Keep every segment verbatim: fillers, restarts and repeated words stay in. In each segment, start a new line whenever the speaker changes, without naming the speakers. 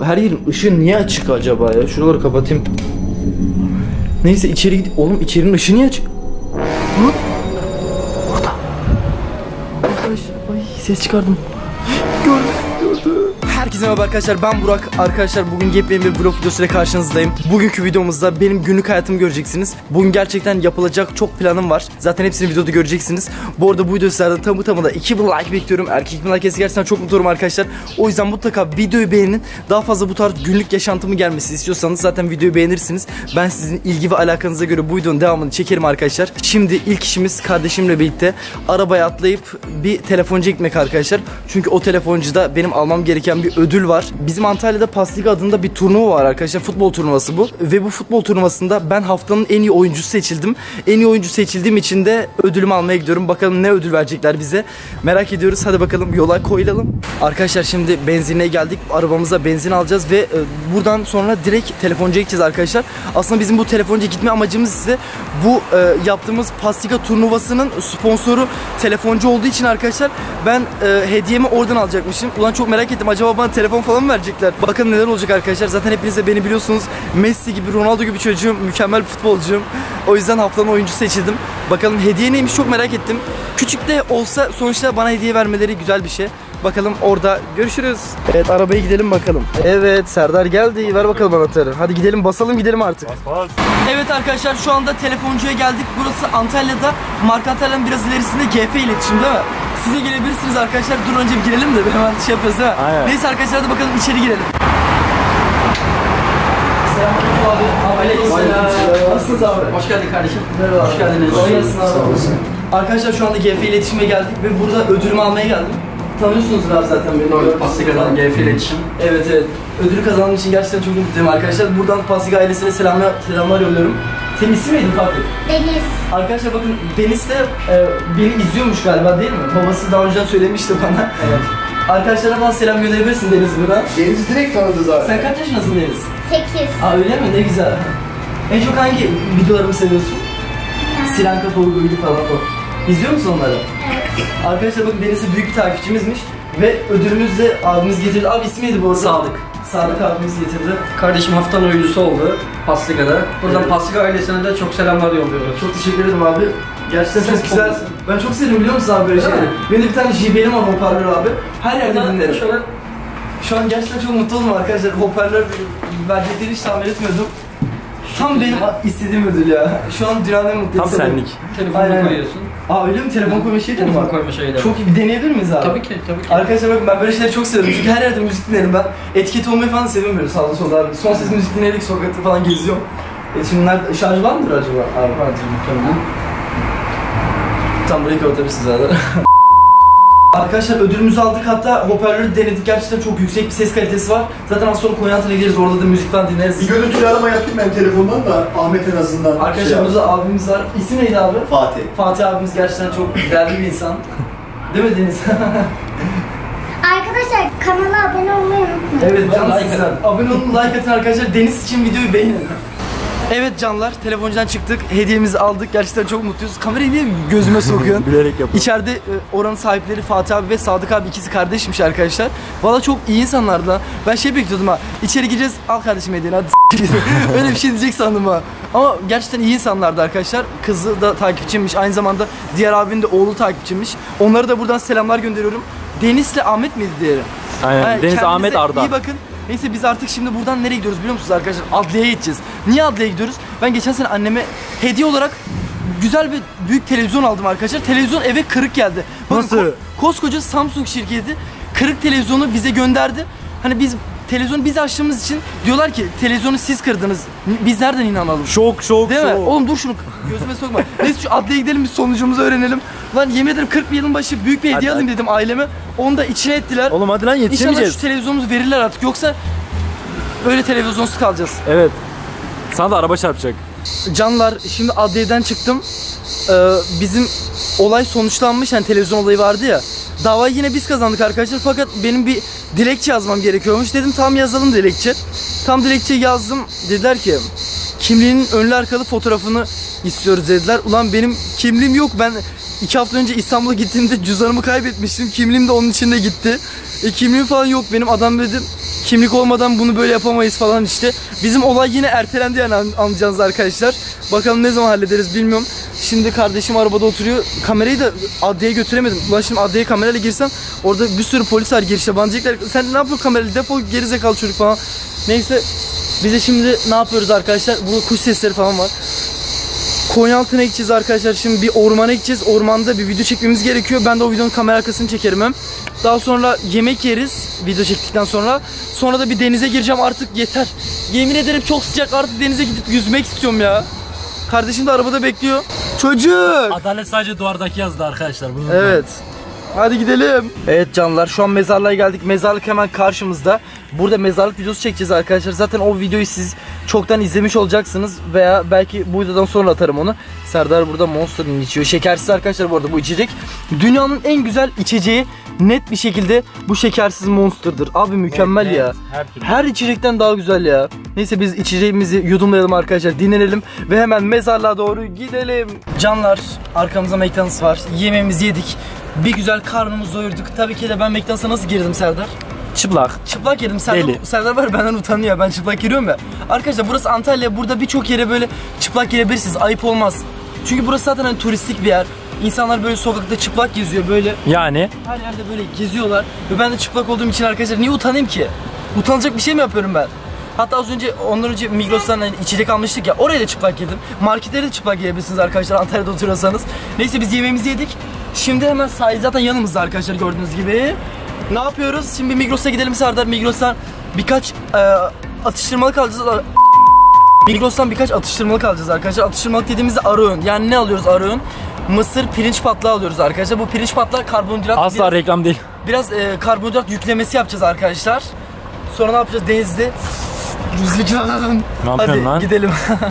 her yerin ışığı niye açık acaba ya? Şuraları kapatayım. Neyse içeri gidip oğlum içerinin ışığı niye açık? Hı? Orada. Arkadaşlar ay ses çıkardım. Gördüm. Gördüm. Herkese merhaba arkadaşlar, ben Burak. Arkadaşlar bugün yepyeni bir vlog videosuyla karşınızdayım. Bugünkü videomuzda benim günlük hayatımı göreceksiniz. Bugün gerçekten yapılacak çok planım var. Zaten hepsini videoda göreceksiniz. Bu arada bu videolardan tamı tamına iki bin like bekliyorum. Erkek iki bin like kesin gerçekten çok mutlu olurum arkadaşlar. O yüzden mutlaka videoyu beğenin. Daha fazla bu tarz günlük yaşantımı gelmesi istiyorsanız zaten videoyu beğenirsiniz. Ben sizin ilgi ve alakanıza göre bu videonun devamını çekerim arkadaşlar. Şimdi ilk işimiz kardeşimle birlikte arabaya atlayıp bir telefoncuya gitmek arkadaşlar. Çünkü o telefoncuda benim almam gereken bir ödül var. Bizim Antalya'da Pasliga adında bir turnuva var arkadaşlar. Futbol turnuvası bu. Ve bu futbol turnuvasında ben haftanın en iyi oyuncusu seçildim. En iyi oyuncu seçildiğim için de ödülümü almaya gidiyorum. Bakalım ne ödül verecekler bize. Merak ediyoruz. Hadi bakalım yola koyulalım. Arkadaşlar şimdi benzinliğe geldik. Arabamıza benzin alacağız ve e, buradan sonra direkt telefoncuya gideceğiz arkadaşlar. Aslında bizim bu telefoncuya gitme amacımız ise bu e, yaptığımız Pasliga turnuvasının sponsoru telefoncu olduğu için arkadaşlar ben e, hediyemi oradan alacakmışım. Ulan çok merak ettim. Acaba bana telefon falan mı verecekler? Bakalım neler olacak arkadaşlar. Zaten hepiniz de beni biliyorsunuz. Messi gibi, Ronaldo gibi çocuğum. Mükemmel bir futbolcuyum. O yüzden haftanın oyuncusu seçildim. Bakalım hediye neymiş çok merak ettim. Küçük de olsa sonuçta bana hediye vermeleri güzel bir şey. Bakalım orada görüşürüz. Evet arabaya gidelim bakalım. Evet Serdar geldi. Ver bakalım anahtarı. Hadi gidelim basalım gidelim artık. Bas, bas. Evet arkadaşlar şu anda telefoncuya geldik. Burası Antalya'da. Mark Antalya'nın biraz ilerisinde G F iletişim değil mi? Siz de gelebilirsiniz arkadaşlar. Dur önce bir girelim de hemen şey yapıyoruz değil mi? Aynen. Neyse arkadaşlar hadi bakalım içeri girelim. Selamünaleyküm abi. Aleykümselam. Nasılsınız abi? Hoş geldin kardeşim. Merhaba. Hoş geldiniz. Hoş geldiniz abi. Arkadaşlar şu anda G F iletişime geldik ve burada ödülümü almaya geldim. Tanıyorsunuz abi zaten beni. Doğru. Pasliga'dan G F iletişim. Evet evet. Ödülü kazandığım için gerçekten çok mutluyum arkadaşlar. Buradan Pasliga ailesine selamlar, selamlar yolluyorum. Senin ismin neydi Fatih? Deniz. Arkadaşlar bakın Deniz de e, beni izliyormuş galiba değil mi? Babası daha önceden söylemişti bana. Evet. Arkadaşlara bana selam gönderebilirsin Deniz buradan.
Deniz direkt tanıdı zaten.
Sen kaç yaşındasın Deniz?
sekiz.
Aa öyle mi? Ne güzel. En çok hangi videolarımı seviyorsun? Siren Kafa Uygu'ydu falan o. İzliyor musun onları? Evet. Arkadaşlar bakın Deniz büyük bir takipçimizmiş. Ve ödülümüzü de abimiz getirdi. Abi ismi neydi bu arada?
Sadık.
Sadık abimiz getirdi.
Kardeşim haftanın oyuncusu oldu Pasliga'da. Buradan evet. Pasliga ailesine de çok selamlar yolluyoruz.
Çok teşekkür ederim abi. Gerçekten çok güzel. Ben çok seviyorum biliyor musun abi böyle şeyleri? Benim de bir tane J B L'im var hoparlör abi. Her yerde dinlerim. Şöyle... Şu an gerçekten çok mutlu oldum arkadaşlar. Hoparlör verecekleri hiç tahmin etmiyordum. Tam benim istediğim ödül ya. Şu an dünyanın en mutlu.
Tam senlik. Telefonu koyuyorsun.
Aa öyle mi? Telefon koyma şeyi de mi var?
Telefon koyma şeyi de.
Çok iyi. Bir deneyebilir miyiz abi?
Tabii ki, tabii ki.
Arkadaşlar bakın ben böyle şeyleri çok seviyorum. Çünkü her yerde müzik dinlerim ben. Etiket olmayı falan seviyorum böyle sağda solda abi. Son ses müzik dinleyerek sokakta falan geziyorum. E şimdi nerede? Şarj var mıdır acaba? Abi vardır muhtemelen. Tam burayı kapatabilirsiniz zaten. Arkadaşlar ödülümüzü aldık, hatta hoparlörü denedik, gerçekten çok yüksek bir ses kalitesi var. Zaten az sonra Konyaaltı'na gideriz, orada da müzik falan dinleriz.
Bir görüntülü arama yapayım ben telefondan da Ahmet en azından.
Arkadaşlar şey burada abimiz var. İsim neydi abi?
Fatih.
Fatih abimiz gerçekten çok değerli bir insan. Değil mi Deniz?
Arkadaşlar kanala abone olmayı unutmayın.
Evet canlar, like abone olun, like atın arkadaşlar. Deniz için videoyu beğenin. Evet canlar, telefoncudan çıktık, hediyemizi aldık, gerçekten çok mutluyuz. Kamerayı niye gözüme sokuyorsun?
Bilerek yapıyorum.
İçeride e, oranın sahipleri Fatih abi ve Sadık abi, ikisi kardeşmiş arkadaşlar. Valla çok iyi insanlardı lan. Ben şey bekliyordum ha, içeri gireceğiz, al kardeşim hediyeni hadi öyle bir şey diyecek sandım ha. Ama gerçekten iyi insanlardı arkadaşlar. Kızı da takipçiymiş, aynı zamanda diğer abinin de oğlu takipçiymiş. Onlara da buradan selamlar gönderiyorum. Deniz'le Ahmet miydi diğeri?
Aynen, yani Deniz, Ahmet, Arda.
İyi bakın. Neyse biz artık şimdi buradan nereye gidiyoruz biliyor musunuz arkadaşlar? Adliyeye gideceğiz. Niye adliyeye gidiyoruz? Ben geçen sene anneme hediye olarak güzel bir büyük televizyon aldım arkadaşlar. Televizyon eve kırık geldi. Bakın,
nasıl?
Ko koskoca Samsung şirketi kırık televizyonu bize gönderdi. Hani biz televizyonu biz açtığımız için diyorlar ki televizyonu siz kırdınız. Biz nereden inanalım?
Şok şok
değil
şok.
mi? Oğlum dur şunu gözüme sokma. Neyse şu adliyeye gidelim, biz sonucumuzu öğrenelim. Lan yemin ederim kırk bir yılın başı büyük bir hediye hadi, alayım hadi. dedim aileme. Onu da içine ettiler.
Oğlum hadi lan yetişemeyeceğiz.
İnşallah şu televizyonumuzu verirler artık, yoksa öyle televizyonsuz kalacağız.
Evet. Sana da araba çarpacak.
Canlar şimdi adliyeden çıktım. Ee, bizim olay sonuçlanmış, hani televizyon olayı vardı ya. Davayı yine biz kazandık arkadaşlar, fakat benim bir dilekçe yazmam gerekiyormuş. Dedim tam yazalım dilekçe. Tam dilekçeyi yazdım. Dediler ki kimliğinin önlü arkalı fotoğrafını istiyoruz dediler. Ulan benim kimliğim yok. Ben iki hafta önce İstanbul'a gittiğimde cüzdanımı kaybetmiştim. Kimliğim de onun içinde gitti. E kimliğim falan yok benim. Adam dedim Kimlik olmadan bunu böyle yapamayız falan işte. Bizim olay yine ertelendi yani, anlayacağınız arkadaşlar. Bakalım ne zaman hallederiz bilmiyorum. Şimdi kardeşim arabada oturuyor. Kamerayı da adliyeye götüremedim. Ulan şimdi adliyeye kamerayla girsem orada bir sürü polis var girişte. Bana diyecekler sen ne yapıyorsun kamerayla, defol gerizekalı çocuk falan. Neyse biz de şimdi ne yapıyoruz arkadaşlar? Burada kuş sesleri falan var. Konyaaltı'na gideceğiz arkadaşlar. Şimdi bir ormana gideceğiz. Ormanda bir video çekmemiz gerekiyor. Ben de o videonun kamera arkasını çekerim hem. Daha sonra yemek yeriz video çektikten sonra. Sonra da bir denize gireceğim, artık yeter. Yemin ederim çok sıcak, artık denize gidip yüzmek istiyorum ya. Kardeşim de arabada bekliyor. Çocuk!
Adalet sadece duvardaki yazdı arkadaşlar. Bunu
Evet. Hadi gidelim. Evet canlar, şu an mezarlığa geldik. Mezarlık hemen karşımızda. Burada mezarlık videosu çekeceğiz arkadaşlar. Zaten o videoyu siz çoktan izlemiş olacaksınız. Veya belki bu videodan sonra atarım onu. Serdar burada Monster'ın içiyor. Şekersiz arkadaşlar bu arada bu içecek. Dünyanın en güzel içeceği net bir şekilde bu şekersiz Monster'dır. Abi mükemmel
evet,
ya.
evet, her türlü.
Her içecekten daha güzel ya. Neyse biz içeceğimizi yudumlayalım arkadaşlar. Dinlenelim ve hemen mezarlığa doğru gidelim. Canlar, arkamızda McDonald's var. Yemeğimizi yedik. Bir güzel karnımızı doyurduk. Tabii ki de ben McDonald's'a nasıl girdim Serdar?
Çıplak.
Çıplak yedim. Serdar, Serdar var benden utanıyor. Ben çıplak giriyorum ya. Arkadaşlar burası Antalya. Burada birçok yere böyle çıplak girebilirsiniz. Ayıp olmaz. Çünkü burası zaten hani turistik bir yer. İnsanlar böyle sokakta çıplak geziyor böyle.
Yani?
Her yerde böyle geziyorlar. Ve ben de çıplak olduğum için arkadaşlar niye utanayım ki? Utanacak bir şey mi yapıyorum ben? Hatta az önce, ondan önce Migros'tan hani içecek almıştık ya, oraya da çıplak yedim. Marketlere de çıplak yiyebilirsiniz arkadaşlar Antalya'da oturuyorsanız. Neyse biz yemeğimizi yedik. Şimdi hemen sahil zaten yanımızda arkadaşlar gördüğünüz gibi. Ne yapıyoruz? Şimdi Migros'a gidelim Serdar. Migros'tan birkaç e, atıştırmalık alacağız. Migros'tan birkaç atıştırmalık alacağız arkadaşlar. Atıştırmalık dediğimizde ara öğün. Yani ne alıyoruz ara öğün? Mısır pirinç patlağı alıyoruz arkadaşlar. Bu pirinç patlağı karbonhidrat.
Asla
biraz,
reklam değil.
Biraz e, karbonhidrat yüklemesi yapacağız arkadaşlar. Sonra ne yapacağız? Denizde yüzeceğiz.
Ne yapıyorsun
Hadi
lan?
gidelim.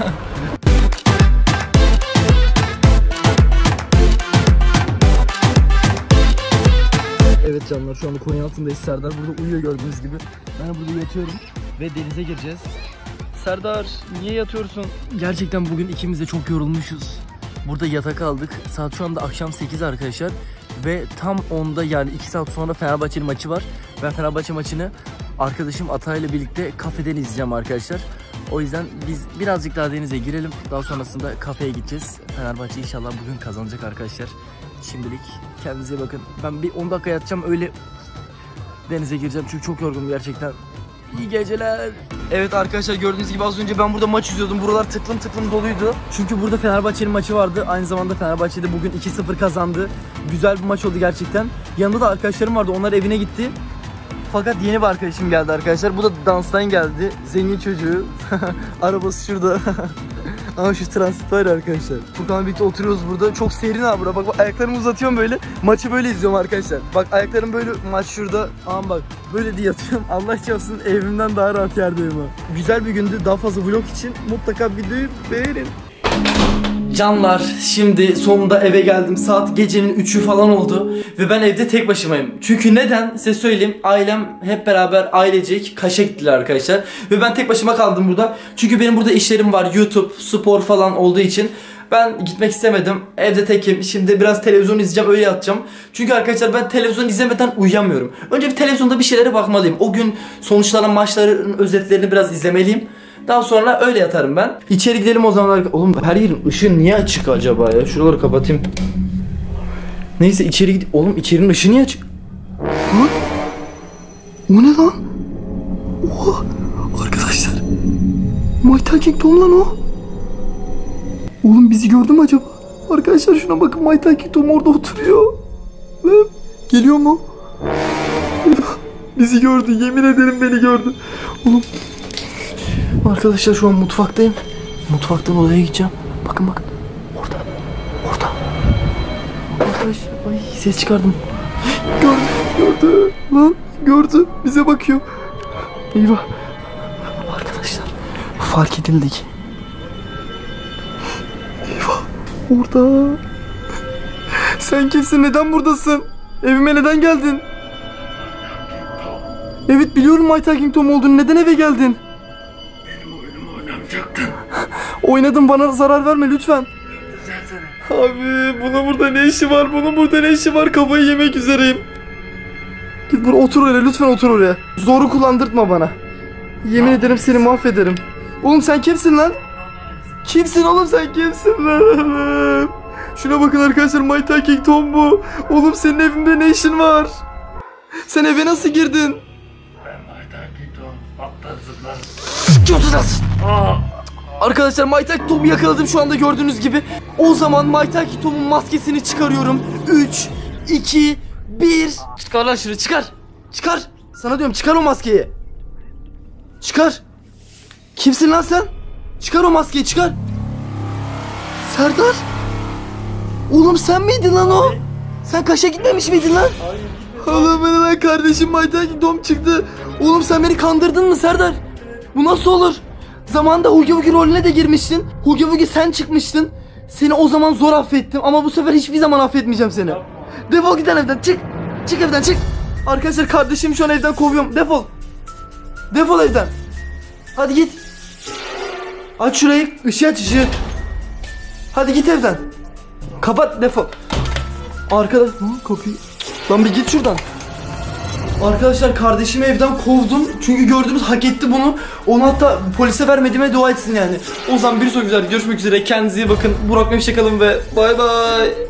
Evet canlar, şu anda Konyaaltı'ndayız. Serdar burada uyuyor gördüğünüz gibi. Ben burada yatıyorum ve denize gireceğiz. Serdar niye yatıyorsun? Gerçekten bugün ikimiz de çok yorulmuşuz. Burada yatak aldık. Saat şu anda akşam sekiz arkadaşlar. Ve tam onda yani iki saat sonra Fenerbahçe'nin maçı var. Ben Fenerbahçe maçını arkadaşım Ata ile birlikte kafeden izleyeceğim arkadaşlar. O yüzden biz birazcık daha denize girelim. Daha sonrasında kafeye gideceğiz. Fenerbahçe inşallah bugün kazanacak arkadaşlar. Şimdilik kendinize bakın. Ben bir on dakika yatacağım, öyle denize gireceğim çünkü çok yorgunum gerçekten. İyi geceler. Evet arkadaşlar, gördüğünüz gibi az önce ben burada maç izliyordum. Buralar tıklım tıklım doluydu. Çünkü burada Fenerbahçe'nin maçı vardı. Aynı zamanda Fenerbahçe de bugün iki sıfır kazandı. Güzel bir maç oldu gerçekten. Yanında da arkadaşlarım vardı. Onlar evine gitti. Fakat yeni bir arkadaşım geldi arkadaşlar. Bu da danstan geldi. Zengin çocuğu. Arabası şurada. Ama şu transit var arkadaşlar. Furkan'la birlikte oturuyoruz burada. Çok serin abi burada. Bak, bak ayaklarımı uzatıyorum böyle. Maçı böyle izliyorum arkadaşlar. Bak ayaklarım böyle, maç şurada. Aman bak böyle diye yatıyorum. Allah çarpsın evimden daha rahat yerdeyim ha. Güzel bir gündü. Daha fazla vlog için mutlaka videoyu beğenin. Canlar, şimdi sonunda eve geldim. Saat gecenin üçü falan oldu ve ben evde tek başımayım. Çünkü neden size söyleyeyim. Ailem hep beraber ailecek Kaş'a gittiler arkadaşlar. Ve ben tek başıma kaldım burada. Çünkü benim burada işlerim var. YouTube, spor falan olduğu için ben gitmek istemedim. Evde tekim. Şimdi biraz televizyon izleyeceğim, öyle yatacağım. Çünkü arkadaşlar ben televizyon izlemeden uyuyamıyorum. Önce bir televizyonda bir şeylere bakmalıyım. O gün sonuçlanan maçların özetlerini biraz izlemeliyim. Daha sonra öyle yatarım ben. İçeri gidelim o zaman. Oğlum her yerin ışığı niye açık acaba ya? Şuraları kapatayım. Neyse içeri gid. Oğlum içerinin ışığı niye açık? Hı? O ne lan? Oha! Arkadaşlar. Muay King Tom lan o. Oğlum bizi gördü mü acaba? Arkadaşlar şuna bakın, Muay King Tom orada oturuyor. Ve geliyor mu? Bizi gördü. Yemin ederim beni gördü. Oğlum. Arkadaşlar şu an mutfaktayım. Mutfaktan odaya gideceğim. Bakın bakın. Orada. Orada. Arkadaşlar ay ses çıkardım. Gördü. Gördü. Lan gördü. Bize bakıyor. Eyvah. Arkadaşlar fark edildik. Eyvah. Orada. Sen kimsin? Neden buradasın? Evime neden geldin? Evet biliyorum Muay King Tom olduğunu. Neden eve geldin? Oynadım, bana zarar verme lütfen. Abi bunun burada ne işi var? Bunun burada ne işi var? Kafayı yemek üzereyim. Git buraya otur oraya, lütfen otur oraya. Zoru kullandırtma bana. Yemin ederim seni mahvederim. Oğlum sen kimsin lan? Kimsin oğlum sen kimsin lan? Şuna bakın arkadaşlar, My Talking Tom bu. Oğlum senin evinde ne işin var? Sen eve nasıl girdin? Arkadaşlar My Talking Tom'u yakaladım şu anda gördüğünüz gibi. O zaman My Talking Tom'un maskesini çıkarıyorum. üç, iki, bir. Çıkar lan şunu, çıkar. Çıkar. Sana diyorum, çıkar o maskeyi. Çıkar. Kimsin lan sen? Çıkar o maskeyi, çıkar. Serdar. Oğlum sen miydin lan o? Sen Kaş'a gitmemiş miydin lan? Oğlum benim lan kardeşim My Talking Tom çıktı. Oğlum sen beni kandırdın mı Serdar? Bu nasıl olur? Zamanında Hugi Hugi rolüne de girmiştin. Hugi Hugi sen çıkmıştın. Seni o zaman zor affettim ama bu sefer hiçbir zaman affetmeyeceğim seni. Defol git lan evden, çık. Çık evden, çık. Arkadaşlar kardeşim şu an evden kovuyorum. Defol. Defol evden. Hadi git. Aç şurayı, ışığı aç, ışığı. Hadi git evden. Kapat, defol. Arkadaş, hı, kapıyı. Lan bir git şuradan. Arkadaşlar kardeşimi evden kovdum. Çünkü gördünüz, hak etti bunu. Onu hatta polise vermediğime dua etsin yani. O zaman bir sonraki videoda görüşmek üzere. Kendinize iyi bakın. Burak Mevşe kalın ve bay bay.